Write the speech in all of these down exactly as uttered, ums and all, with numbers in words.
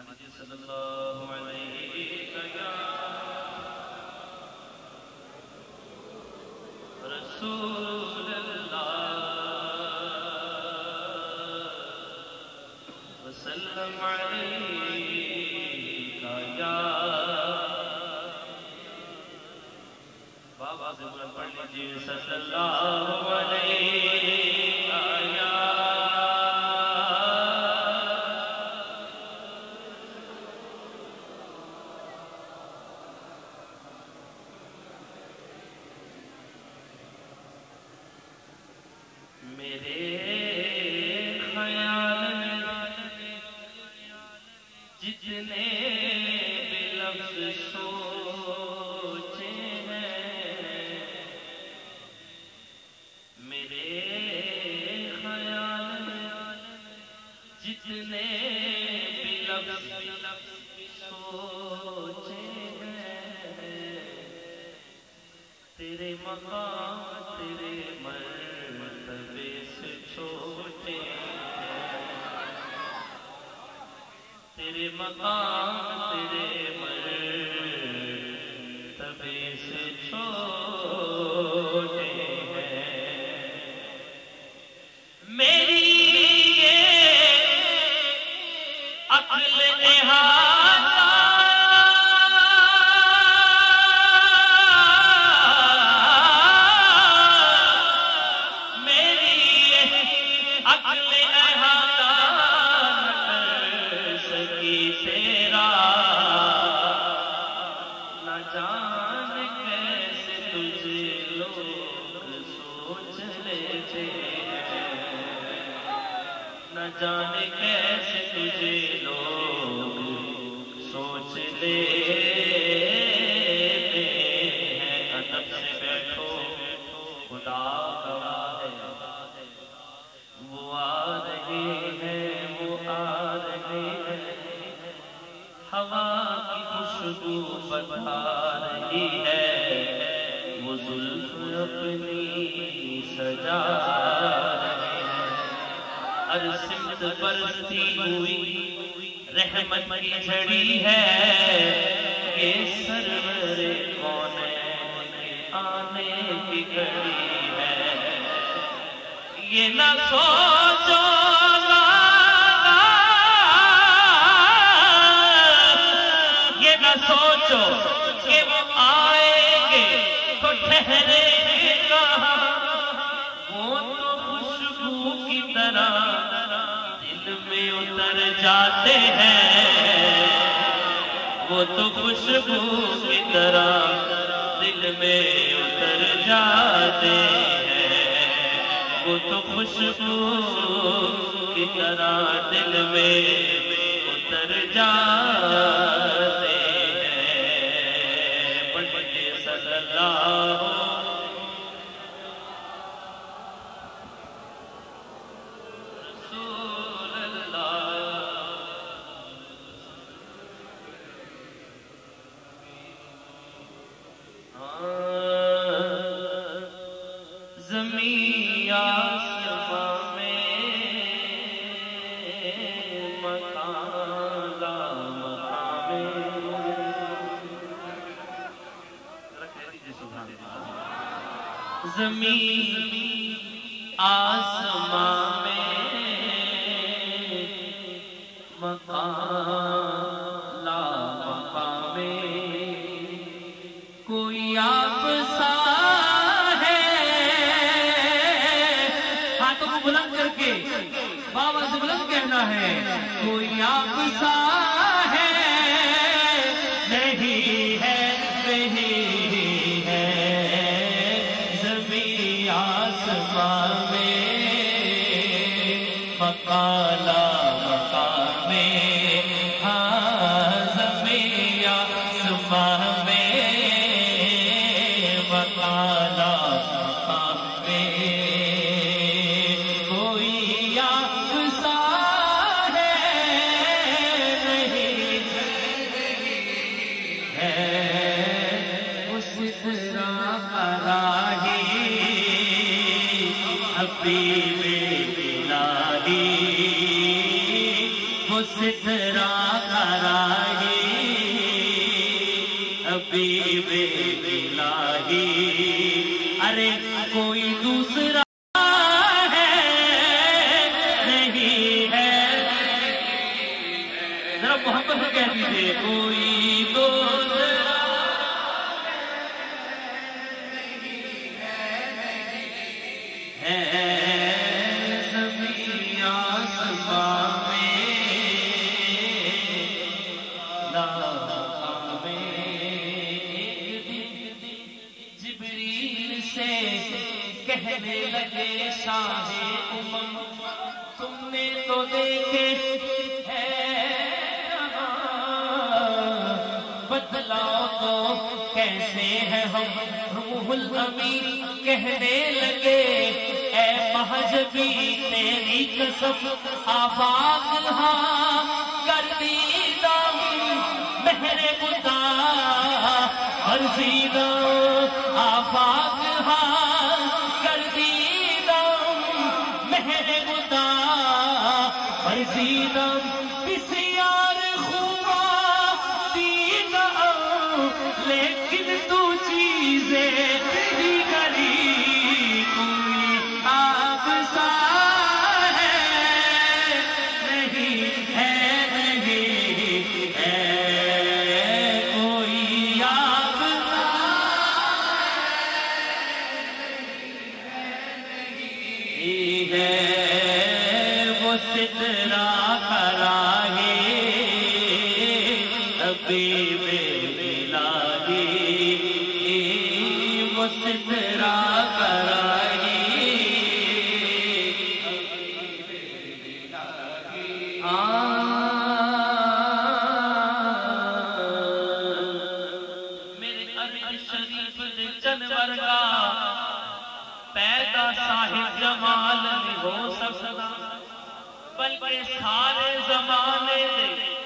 صلی اللہ علیہ رسول اللہ وسلم علیکہ یا بابا سے بلند پڑھ لیجئے صلی اللہ علیہ یا میرے خیال میں جتنے بھی لفظ سوچے ہیں میرے خیال میں جتنے بھی لفظ سوچے ہیں تیرے مقام تیرے مرتبے سے چھوٹے تیرے مقام تیرے مرتبے سے چھوٹے ہیں میری یہ عقل احاطہ نہ جانے کیسے تجھے لوگ سوچ لیتے ہیں ادب سے بیٹھو خدا گواہ ہے وہ آ رہے ہیں وہ آ رہے ہیں ہوا کی خوشبو بتا رہی ہے وہ زلف اپنی سجا ہر سمت برستی ہوئی رحمت کی جھڑی ہے یہ سرور کونین کے آنے کی گھڑی ہے یہ نہ سوچو یہ نہ سوچو کہ وہ آئیں گے تو ٹھہرے کہاں وہ تو خوشبو کی طرح میں اتر جاتے ہیں وہ تو خوشبو کی طرح دل میں اتر جاتے ہیں وہ تو خوشبو کی طرح دل میں اتر جاتے ہیں پڑھیے صلی اللہ زمین آسمان میں مکان لا مقام زمین آسمان میں مکان لا مقام کوئی آپ سا بابا سے بلند کہنا ہے کوئی آپ سا ہے نہیں ہے نہیں ہے زمین آسمان میں مقام مقام میں ہاں زمین آسمان میں مقام مقام میں کوئی آپ سا ہے نہیں وہ سترہ کراہی حبیب الہی ارے کوئی دوسرا ہے نہیں ہے ذرا محبت سے کہہ دیجئے کوئی دوسرا ہے زمین آسمان میں جبریل سے کہنے لگے شاہ امم تم نے تو دیکھے ہے بدلاؤ تو کیسے ہیں ہم روح الامین کہنے لگے اے مہجبی تیری قسم آفاق ہاں کر دیدہ مہر خدا ورزیدہ آفاق ہاں کر دیدہ مہر خدا ورزیدہ بسیار خوبا دیدہ لیکن تو چیزیں دیگری کوئی آپ سا ہے نہیں ہے نہیں ہے کوئی آپ سا نہیں ہے وہ سترہ کراہی حبیب الہی وہ سترہ کراہی میرے عرش شریف دے جنور کا پیدا صاحب جمال نہیں ہو سکتا بلکہ سارے زمانے دے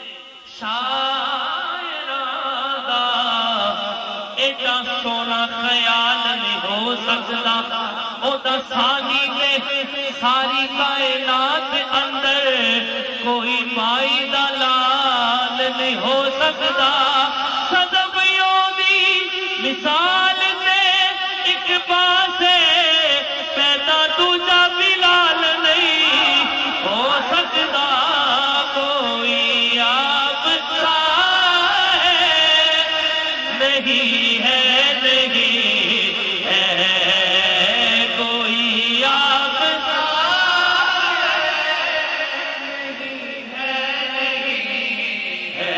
شاعراں دا ایڈا سونا خیال نہیں ہو سکتا او دا ثانی تے ساری کائنات اندر کوئی مائی دا لال نہیں ہو سکتا صدبیوں دی مثال دے ایک پاسے پیدا دوجا بلال نہیں ہو سکتا کوئی آپ سا ہے نہیں ہے نہیں ہے کوئی آپ سا نہیں ہے نہیں ہے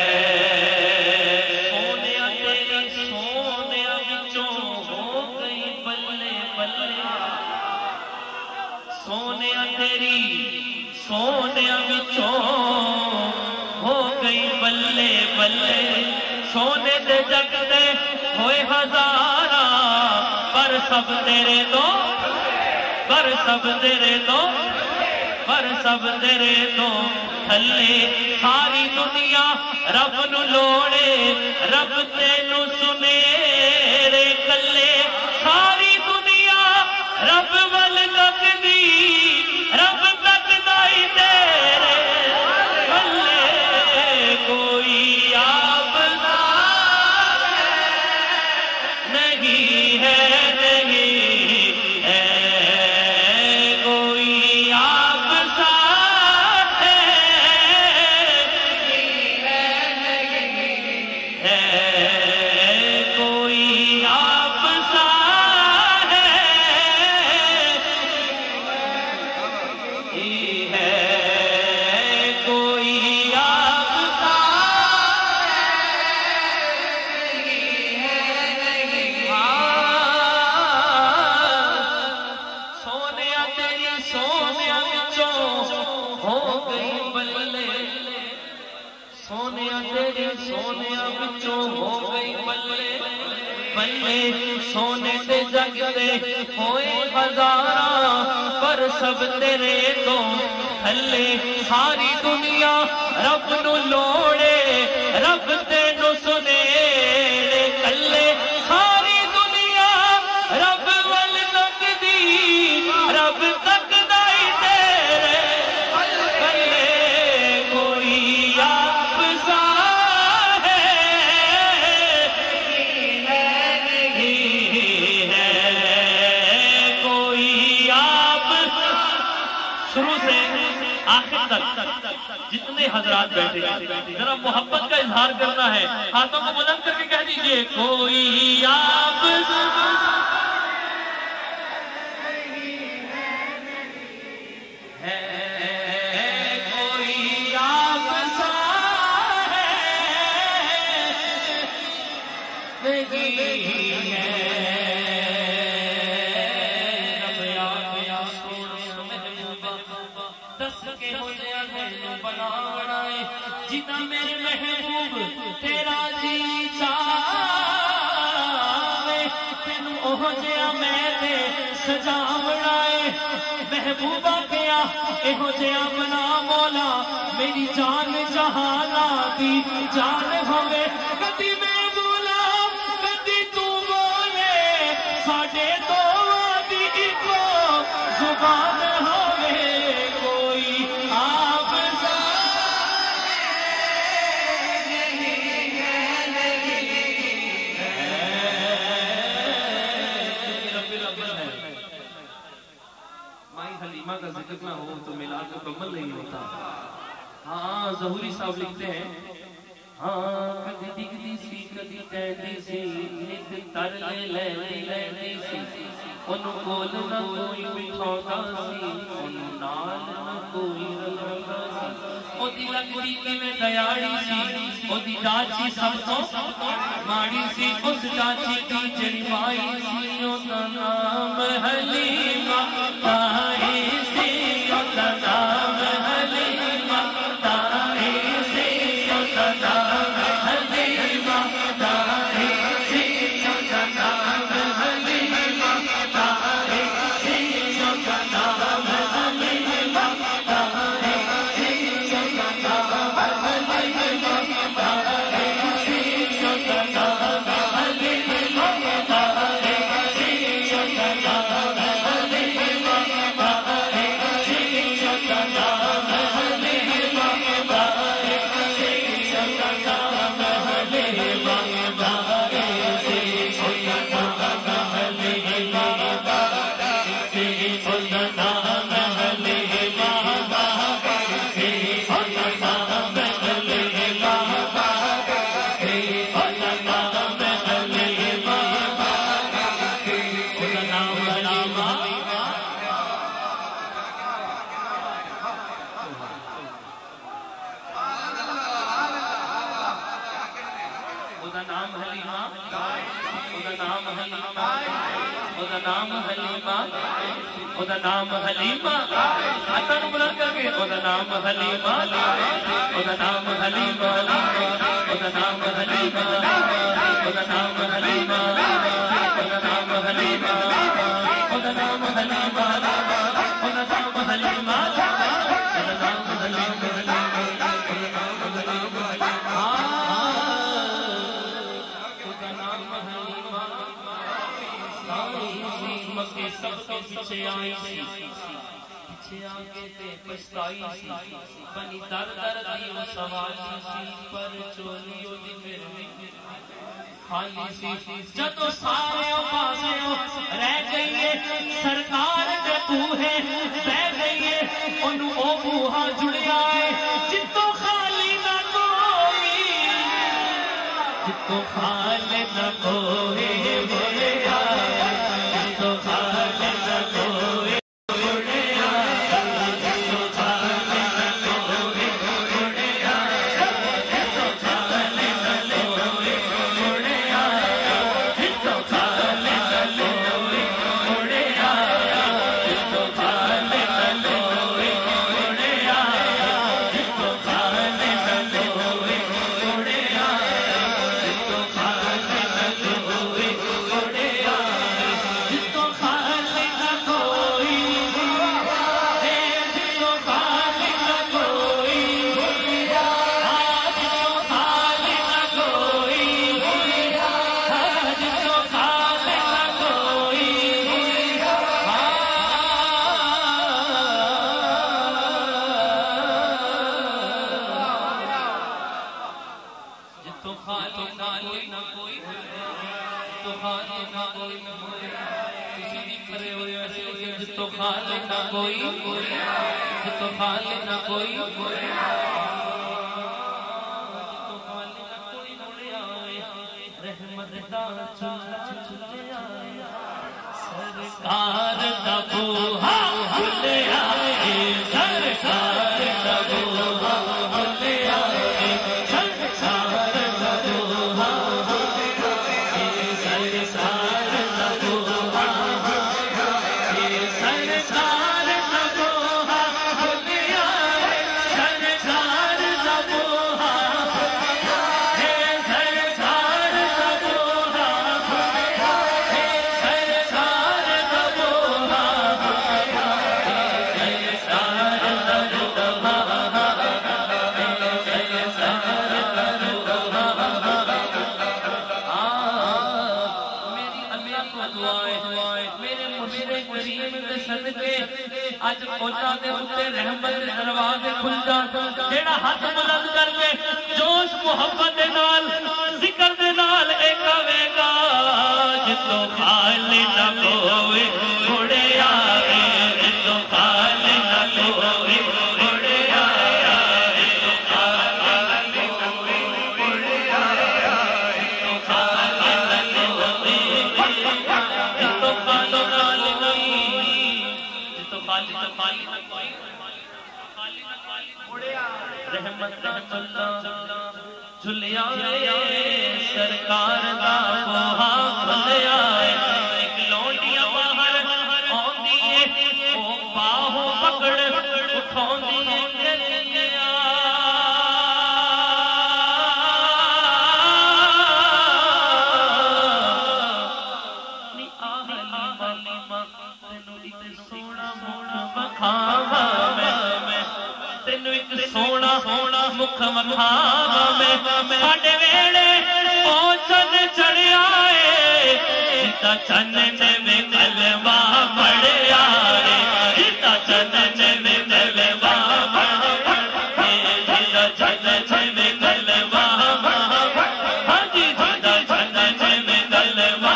سونیا تیری سونیا بچوں ہو گئی بلے بلے سونیا تیری سونیا بچوں ہو گئی بلے بلے سونے دے جگتے ہوئے ہزارہ پر سب تیرے دو پر سب تیرے دو پر سب تیرے دو تھلے ساری دنیا رب نو لوڑے رب تینو سنے رے کلے ساری دنیا رب ول لگدی رب تک دائی تیرے کلے کوئی آپ سا نہیں ہے نہیں ہے کوئی آپ سا ہے نہیں ہے کوئی آپ سا ہے کوئی آپ سا سونیا تیری سونیا بچوں ہو گئی بلے سونیا تیری سونیا بچوں ہو گئی بلے بلے سونے تے جگتے ہوئے ہزارہ پر سب تیرے تو تھلے ساری دنیا رب نو لوڑے رب تینو سنے کلے ساری دنیا رب ول لگدی رب تک دائی تیرے کلے کو جتنے حضرات بیٹھے گئے ذرا محبت کا اظہار کرنا ہے، ہاتھوں کو بلند کر کے کہہ دیجئے کوئی آپ جنا میرے محبوب تیرا جی چاہے تینو اوہ جیا میں تے سجا بنائے محبوبہ کیا ایہو جیا بنا مولا میری جان جہانا دی جان ہوئے کدی میں بولا کدی تو بولے ساڑھے دو دی ایکو زبان ہوئے کوئی آپ حلیمہ کا ذکر نہ ہو تو میلاد مکمل نہیں ہوتا۔ ہاں ظہوری صاحب لکھتے ہیں ہاں کدی ڈگدی سی کدی ٹہدی سی نک تر لے لے لے لے سی انہوں کول نہ کوئی بٹھوتا سی انہوں نال نہ کوئی رلوتا سی او دی لگڑی کی میں دیاڑی سی او دی ڈاچی سب تو ماڑی سی اس ڈاچی کی جڑی مائی سی او دا نام حلیمہ تائی سی او دا نام حلیمہ تائی سی او دا نام حلیمہ تائی سی او دا نام حلیمہ تائی سی او دا نام حلیمہ تائی سی او دا نام حلیمہ تائی سی او دا نام حلیمہ تائی سی او دا نام نام حلیمہ او دا نام حلیمہ ہاتھاں نوں بلند کر کے او دا نام حلیمہ او دا نام حلیمہ او دا نام حلیمہ او دا نام حلیمہ او دا نام حلیمہ او دا نام حلیمہ او دا نام حلیمہ او دا نام حلیمہ سب کے پیچھے آئی سی پیچھے آگے تے پچھتائی سی بنی در در دی وہ سوالی سی پر چولیوں دی پھر خالی سی جدو سارے پاسے رہ گئیے سرکار دے بوہے بہ گئیے انہوں او بوہا جڑیا ہے جتو خالی نہ کوئی جتو خالی نہ کوئی بولے جتو خالی نہ کوئی جتو خالق نہ کوئی جتو خالق نہ کوئی جتو خالق نہ کوئی مڑے آئے رحمت دا چلا چلے آئے سرکار دا بوہا کھلے آئے سرکار دا بوہا کھلے آئے سرکار دا بوہا سرکار دا بوہا سرکار دا بوہا کھلے آئے سرکار دا بوہا سرکار دا بوہا اج پہنچا دے اتے رحمت دے دروازے کھل جان جیڑا ہاتھ بلند کر کے جوش محبت دے نال ذکر دے نال ایک آوے گا جتو خالی نہ کوئی اڑے آئے جتو خالی نہ کوئی اڑے آئے جتو خالی نہ کوئی اڑے آئے جتو خالی نہ کوئی جتو خالی رحمت دا چلا جھلیا سرکار دا بوہا کھلیا ایک لونڈیاں باہر آندی ہے او باہوں پکڑ اٹھاندی ہے گلیا نی آلی مالی تینو ایک سونا مونا بکھاوا میں تینو ایک سونا سونا مکھ مکھاوا میں ساڈے ویڑے پہنچن چڑھیا ہے جتا چنن میں کلمہ پڑھیا ہے جتا چنن میں کلمہ پڑھیا ہے جتا چنن میں کلمہ ہاں جی جتا چنن میں کلمہ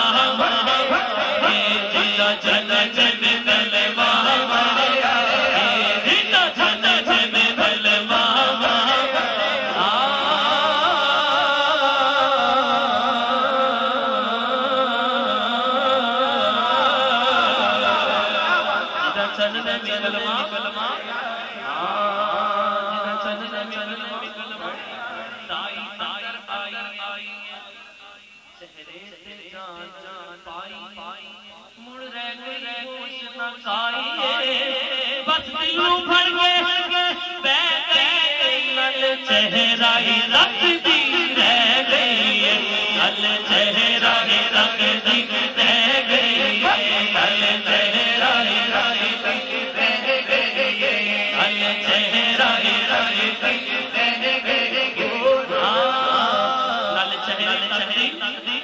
جتا چنن میں کلمہ چہرہ رکھ دی رہ گئی ال چہرہ رکھ دی رہ گئی ال چہرہ رکھ دی رہ گئی ال چہرہ رکھ دی رہ گئی ال چہرہ رکھ دی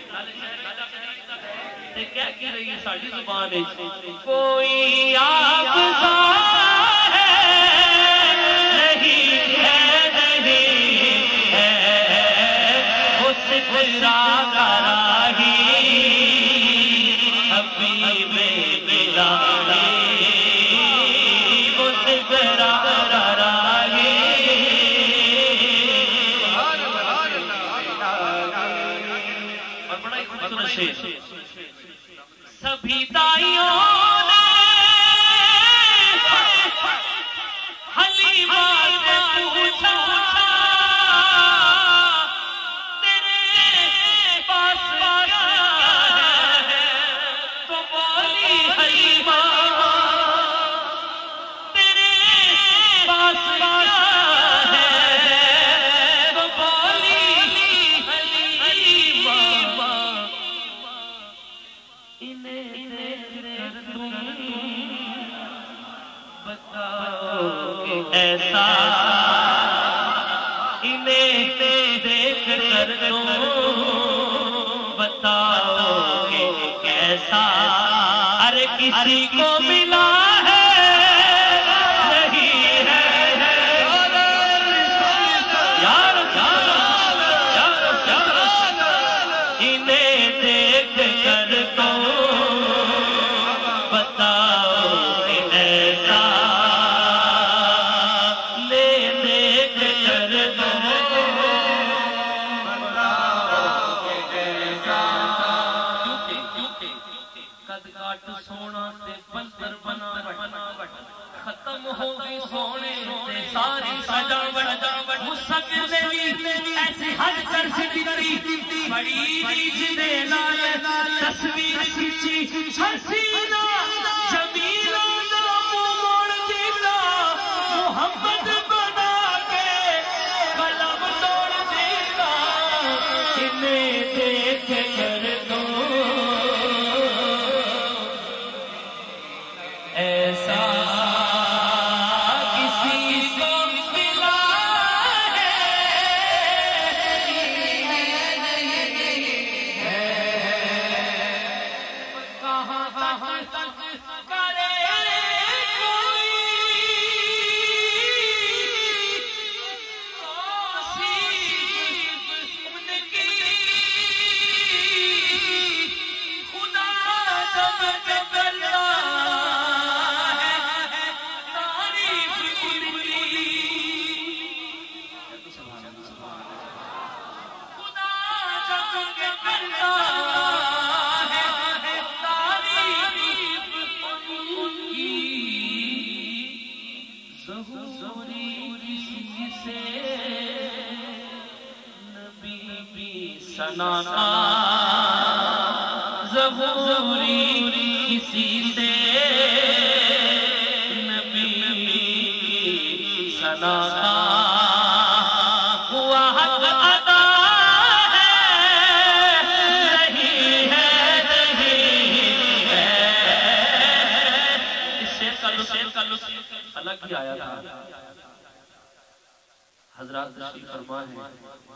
تے کیا کہہ رہی ہے ساڈی زبان وچ کوئی آپ سبھی دائیوں نے حلیمہ سے پوچھا تیرے پاس کیا ہے تو بولی حلیمہ تیرے پاس کیا ہے تو بولی حلیمہ ایسا انہیں دیکھ کر تم بتاؤ کہ کیسا ہر کسی کو ملا ہے نہیں ہے یار انہیں دیکھ کر تم بتاؤ دیکھ کر دو قد کاٹ سونا تے بندر بناوٹ ختم ہو گئی سونے تے ساری سجاوٹ مستقل نے بھی ایسی حد کر دیتی بڑی چیز دے نال تصویر کھچی حسینہ جمیلہ نام موڑ دیتا محمد بنا کے قلم توڑ دیتا انہیں دیکھ کر دو ایسا کسی کو ملا ہے کہاں کہاں تک کرے کوئی توصیف ان کی خدا جب کرتا سنانا ضروری کسی سے نبی سنانا ہوا حق ادا ہے نہیں ہے نہیں ہے اس شعر کا لطف الگ ہی آیا تھا حضرات تشریف فرما ہے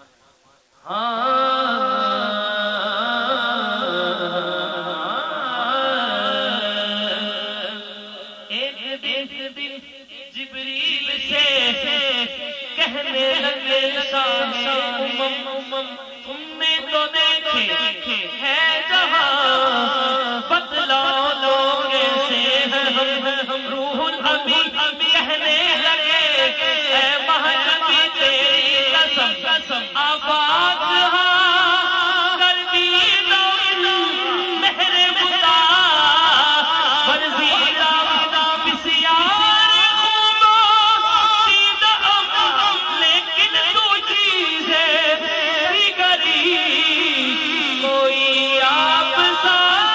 ایک دن جبریل سے کہنے لگے شاہ امم تم نے تو دیکھے ہے جہاں بتلاؤ لوگ سے ہم روح الحبیب کہنے لگے اے مہنبی تیری قسم قسم آباد کر دی مہر خدا ورزیدہ بسیار خوبوں سیدہ لیکن تو چیزیں دیگری کوئی آپ سا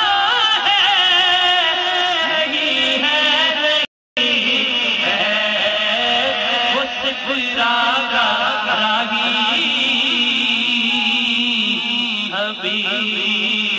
ہے نہیں ہے نہیں ہے وہ سکھرا راگی حبیب